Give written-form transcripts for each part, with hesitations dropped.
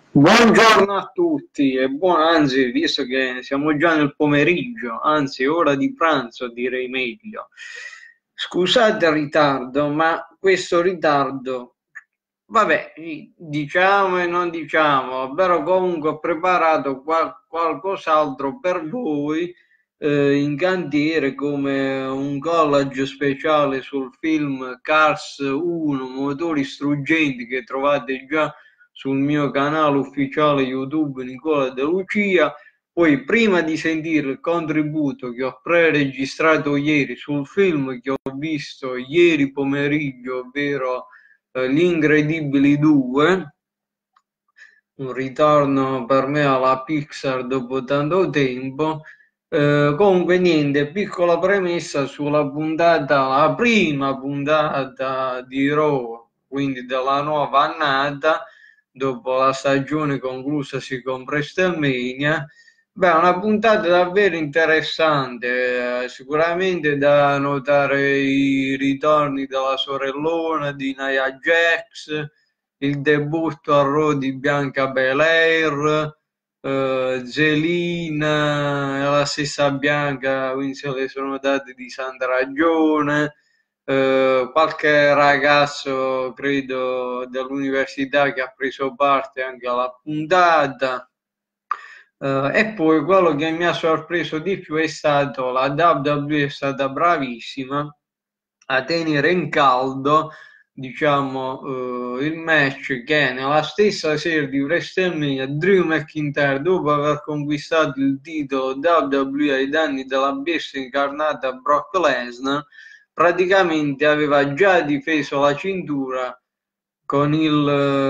Buongiorno a tutti e anzi, visto che siamo già nel pomeriggio, anzi ora di pranzo direi meglio. Scusate il ritardo, ma questo ritardo, vabbè, diciamo e non diciamo, però comunque ho preparato qualcos'altro per voi in cantiere come un collage speciale sul film Cars 1, motori struggenti che trovate già sul mio canale ufficiale YouTube Nicola De Lucia. Poi, prima di sentire il contributo che ho pre-registrato ieri sul film che ho visto ieri pomeriggio, ovvero Gli Incredibili 2, un ritorno per me alla Pixar dopo tanto tempo. Comunque niente, piccola premessa sulla puntata, la prima puntata di Raw, quindi della nuova annata, dopo la stagione conclusasi con WrestleMania. Beh, una puntata davvero interessante, sicuramente da notare i ritorni della sorellona di Nia Jax, il debutto a Raw di Bianca Belair, Zelina e la stessa Bianca, quindi se le sono date di santa ragione, qualche ragazzo, credo, dell'università che ha preso parte anche alla puntata. E poi quello che mi ha sorpreso di più è stato la WWE è stata bravissima a tenere in caldo, diciamo, il match che nella stessa serie di WrestleMania Drew McIntyre, dopo aver conquistato il titolo WWE ai danni della bestia incarnata Brock Lesnar, praticamente aveva già difeso la cintura con il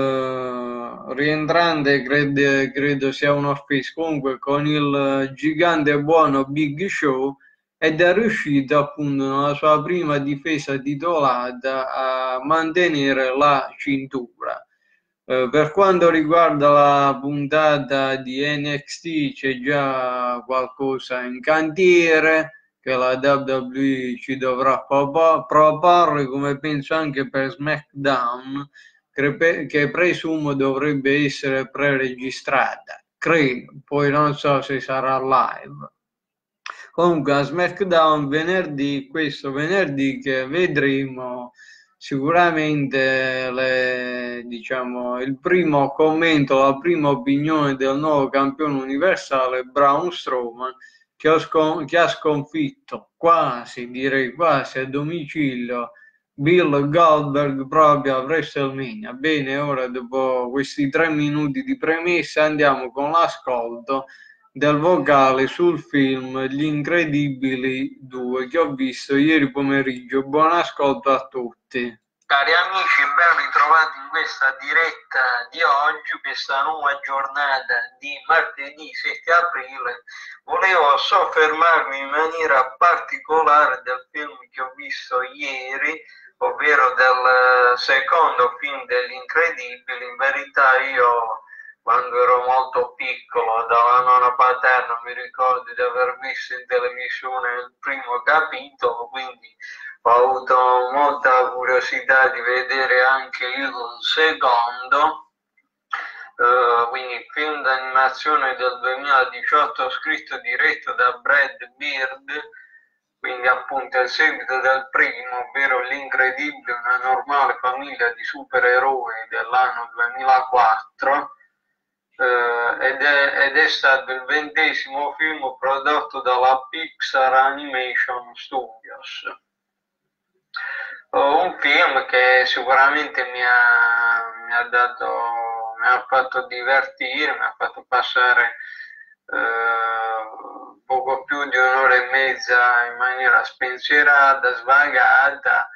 rientrante, credo sia uno face, comunque con il gigante buono Big Show, ed è riuscito appunto nella sua prima difesa titolata a mantenere la cintura. Per quanto riguarda la puntata di NXT c'è già qualcosa in cantiere che la WWE ci dovrà proporre, come penso anche per SmackDown, che presumo dovrebbe essere pre-registrata. Credo, poi non so se sarà live. Comunque a SmackDown venerdì, questo venerdì che vedremo sicuramente diciamo, il primo commento, la prima opinione del nuovo campione universale Braun Strowman che ha sconfitto quasi, direi quasi a domicilio Bill Goldberg proprio a WrestleMania. Bene, ora dopo questi 3 minuti di premessa andiamo con l'ascolto del vocale sul film Gli Incredibili 2 che ho visto ieri pomeriggio. Buon ascolto a tutti. Cari amici, ben ritrovati in questa diretta di oggi, questa nuova giornata di martedì 7 aprile. Volevo soffermarmi in maniera particolare del film che ho visto ieri, ovvero del secondo film degli Incredibili. In verità io quando ero molto piccolo, dalla nonna paterna, mi ricordo di aver visto in televisione il primo capitolo, quindi ho avuto molta curiosità di vedere anche il secondo. Quindi il film d'animazione del 2018 scritto e diretto da Brad Bird, quindi appunto è il seguito del primo, ovvero L'Incredibile, una normale famiglia di supereroi dell'anno 2004, ed è stato il 20° film prodotto dalla Pixar Animation Studios. Un film che sicuramente mi ha fatto divertire, mi ha fatto passare poco più di un'ora e mezza in maniera spensierata, svagata.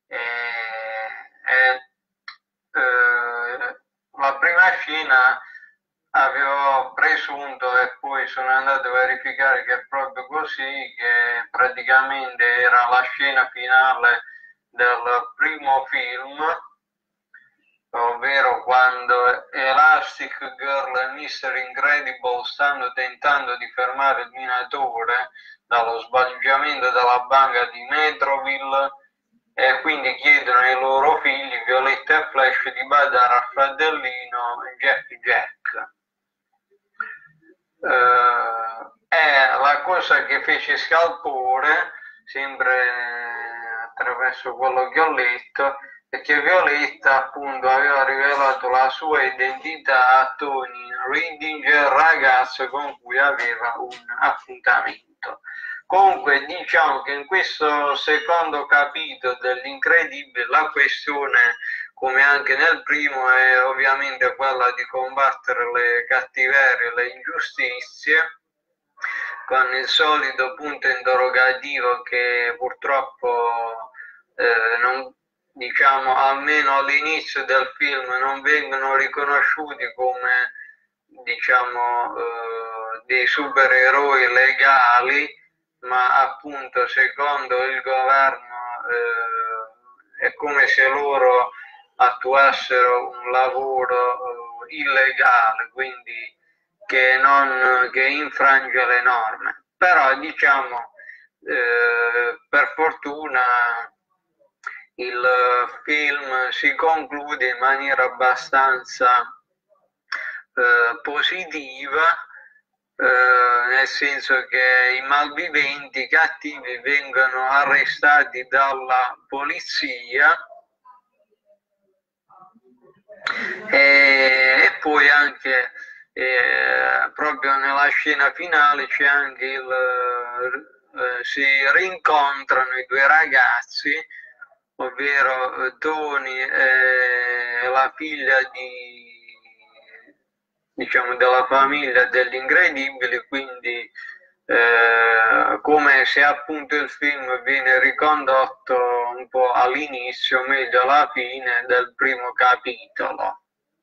La prima scena avevo presunto e poi sono andato a verificare che è proprio così, che praticamente era la scena finale del primo film, ovvero quando Elastic Girl e Mr. Incredible stanno tentando di fermare il minatore dallo sbadigliamento della banca di Metroville e quindi chiedono ai loro figli Violetta e Flash di badare a fratellino Jack. È la cosa che fece scalpore, sempre attraverso quello che ho letto, è che Violetta appunto aveva rivelato la sua identità a Tony Ridinger, ragazzo con cui aveva un appuntamento. Comunque diciamo che in questo secondo capitolo dell'Incredibile la questione, come anche nel primo, è ovviamente quella di combattere le cattiverie, le ingiustizie, con il solito punto interrogativo che purtroppo non, diciamo, almeno all'inizio del film non vengono riconosciuti come, diciamo, dei supereroi legali, ma appunto secondo il governo è come se loro attuassero un lavoro illegale, quindi che infrange le norme. Però diciamo per fortuna il film si conclude in maniera abbastanza positiva, nel senso che i malviventi, i cattivi, vengono arrestati dalla polizia e poi anche proprio nella scena finale c'è anche si rincontrano i due ragazzi, ovvero Tony e la figlia diciamo della famiglia degli Incredibili, quindi come se appunto il film viene ricondotto un po' all'inizio, meglio alla fine del primo capitolo.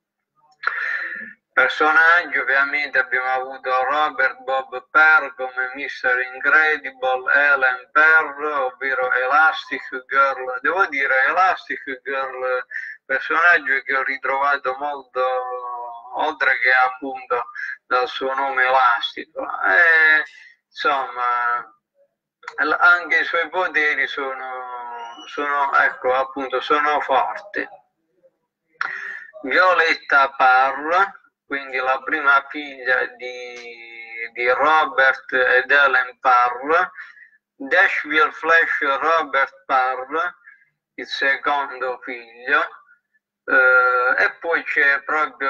Personaggi, ovviamente abbiamo avuto Robert Bob Pearl come Mr. Incredible, Ellen Pearl, ovvero Elastic Girl. Devo dire Elastic Girl, personaggio che ho ritrovato molto, oltre che appunto dal suo nome elastico. Insomma, anche i suoi poteri ecco, appunto, sono forti. Violetta Pearl, quindi la prima figlia di Robert ed Ellen Pearl, Dashville Flash Robert Pearl, il secondo figlio, e poi c'è proprio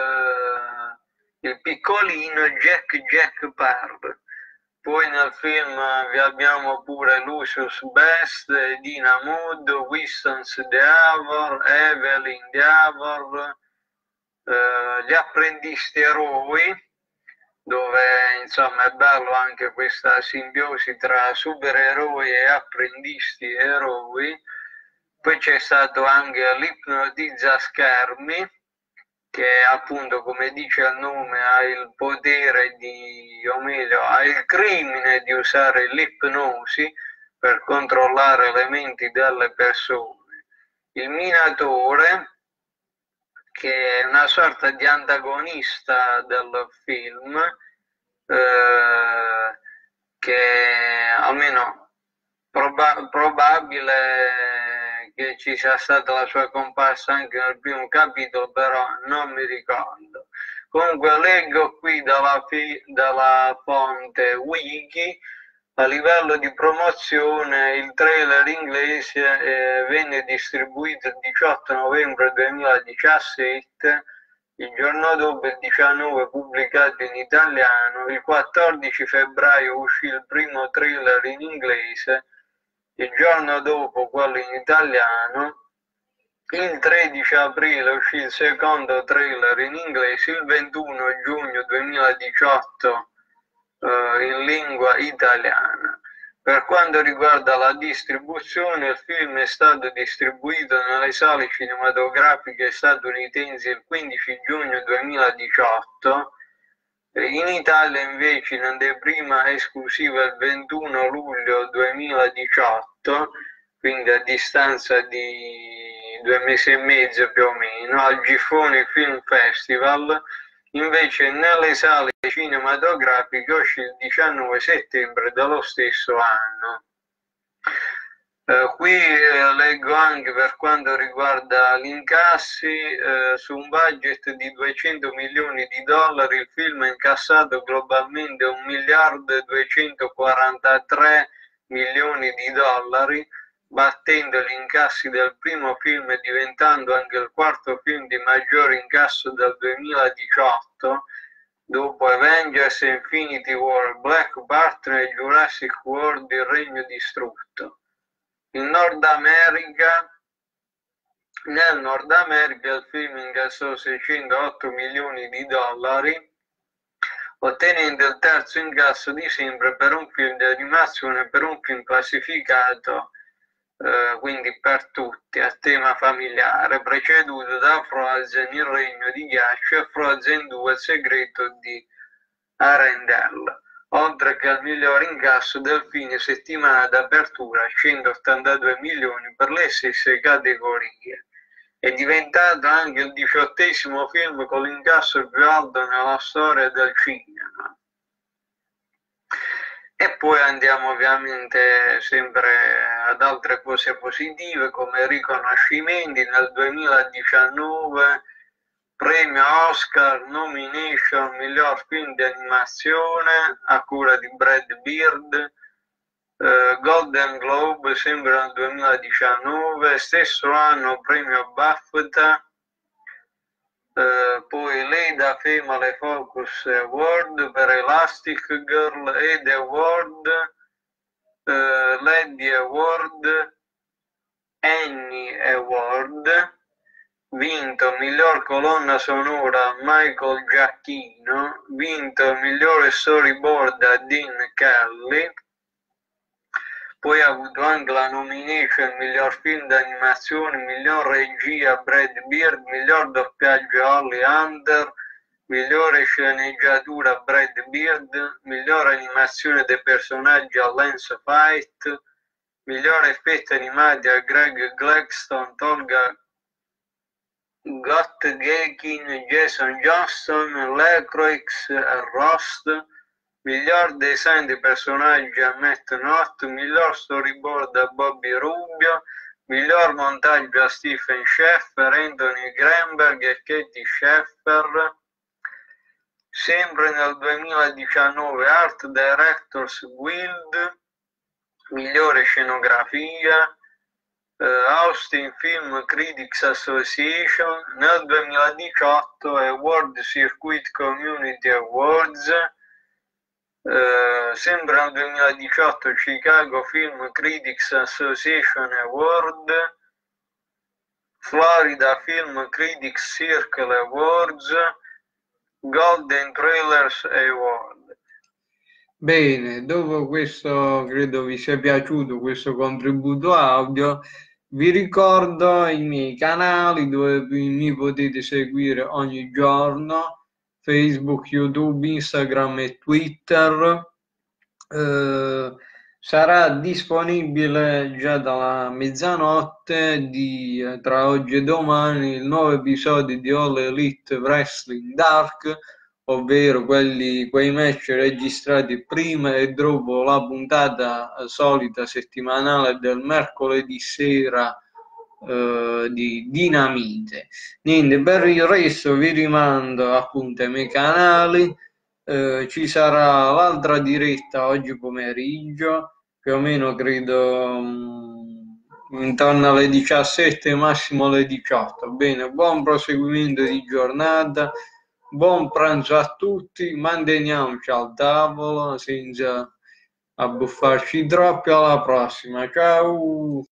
il piccolino Jack Pearl. Poi nel film vi abbiamo pure Lucius Best, Dina Mood, Winston De Avor, Evelyn De Avor, gli apprendisti eroi, dove insomma è bello anche questa simbiosi tra supereroi e apprendisti eroi. Poi c'è stato anche l'ipnotizza schermi, che appunto, come dice il nome, ha il potere o meglio, ha il crimine di usare l'ipnosi per controllare le menti delle persone. Il minatore, che è una sorta di antagonista del film, che almeno probabile che ci sia stata la sua comparsa anche nel primo capitolo, però non mi ricordo. Comunque leggo qui dalla fonte Wiki, a livello di promozione il trailer inglese venne distribuito il 18 novembre 2017, il giorno dopo il 19 pubblicato in italiano, il 14 febbraio uscì il primo trailer in inglese, il giorno dopo quello in italiano, il 13 aprile uscì il secondo trailer in inglese, il 21 giugno 2018 in lingua italiana. Per quanto riguarda la distribuzione, il film è stato distribuito nelle sale cinematografiche statunitensi il 15 giugno 2018, in Italia invece in anteprima esclusiva il 21 luglio 2018, quindi a distanza di 2 mesi e mezzo più o meno, al Giffoni Film Festival. Invece nelle sale cinematografiche uscì il 19 settembre dello stesso anno. Qui leggo anche per quanto riguarda gli incassi, su un budget di 200 milioni di dollari il film ha incassato globalmente 1 miliardo e 243 milioni di dollari, battendo gli incassi del primo film e diventando anche il quarto film di maggiore incasso del 2018, dopo Avengers, Infinity War, Black Panther e Jurassic World Il Regno Distrutto. Nel Nord America il film incassò 608 milioni di dollari, ottenendo il terzo incasso di sempre per un film di animazione, per un film classificato quindi per tutti a tema familiare, preceduto da Frozen Il Regno di Ghiaccio e Frozen 2 Il Segreto di Arendelle, oltre che al miglior incasso del fine settimana d'apertura, 182 milioni per le stesse categorie. È diventato anche il 18° film con l'incasso più alto nella storia del cinema. E poi andiamo ovviamente sempre ad altre cose positive come riconoscimenti. Nel 2019 premio Oscar nomination miglior film di animazione a cura di Brad Bird, Golden Globe sempre nel 2019, stesso anno premio BAFTA, poi Leda Female Focus Award per Elastic Girl, Ed Award, Lady Award, Annie Award, vinto miglior colonna sonora Michael Giacchino, vinto migliore storyboard a Dean Kelly. Poi ha avuto anche la nomination miglior film d'animazione, miglior regia Brad Bird, miglior doppiaggio Holly Hunter, migliore sceneggiatura Brad Bird, migliore animazione dei personaggi a Lens Fight, migliore effetti animati a Greg Gladstone, Tolga Gottgekin, Jason Johnston, Lecroix e Rost, miglior design di personaggi a Matt Knott, miglior storyboard a Bobby Rubio, miglior montaggio a Stephen Sheffer, Anthony Greenberg e Katie Sheffer. Sempre nel 2019 Art Directors Guild, migliore scenografia, Austin Film Critics Association. Nel 2018 è World Circuit Community Awards. Sempre nel 2018 Chicago Film Critics Association Award, Florida Film Critics Circle Awards, Golden Trailers Award. Bene, dopo questo credo vi sia piaciuto questo contributo audio. Vi ricordo i miei canali dove mi potete seguire ogni giorno: Facebook, YouTube, Instagram e Twitter. Sarà disponibile già dalla mezzanotte tra oggi e domani il nuovo episodio di All Elite Wrestling Dark, ovvero quei match registrati prima e dopo la puntata solita settimanale del mercoledì sera di Dinamite. Niente, per il resto vi rimando appunto ai miei canali. Ci sarà l'altra diretta oggi pomeriggio, più o meno credo intorno alle 17, massimo alle 18. Bene, buon proseguimento di giornata, buon pranzo a tutti, manteniamoci al tavolo senza abbuffarci troppo. Alla prossima, ciao!